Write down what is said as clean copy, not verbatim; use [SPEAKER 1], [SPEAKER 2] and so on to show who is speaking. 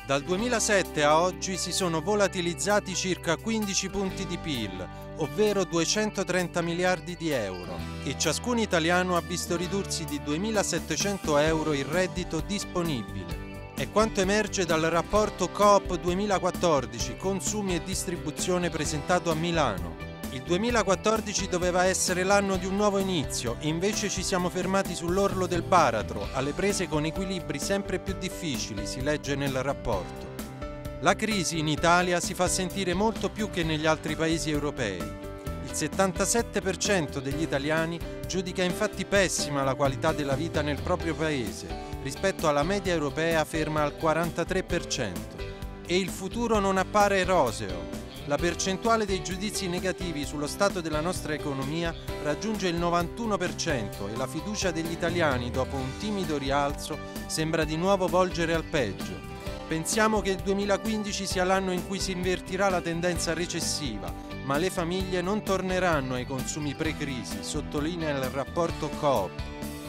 [SPEAKER 1] Dal 2007 a oggi si sono volatilizzati circa 15 punti di PIL, ovvero 230 miliardi di euro, e ciascun italiano ha visto ridursi di 2.700 euro il reddito disponibile. È quanto emerge dal rapporto Coop 2014, Consumi e Distribuzione, presentato a Milano. Il 2014 doveva essere l'anno di un nuovo inizio e invece ci siamo fermati sull'orlo del baratro, alle prese con equilibri sempre più difficili, si legge nel rapporto. La crisi in Italia si fa sentire molto più che negli altri paesi europei. Il 77% degli italiani giudica infatti pessima la qualità della vita nel proprio paese, rispetto alla media europea ferma al 43%. E il futuro non appare roseo. La percentuale dei giudizi negativi sullo stato della nostra economia raggiunge il 91% e la fiducia degli italiani, dopo un timido rialzo, sembra di nuovo volgere al peggio. Pensiamo che il 2015 sia l'anno in cui si invertirà la tendenza recessiva, ma le famiglie non torneranno ai consumi pre-crisi, sottolinea il rapporto Coop.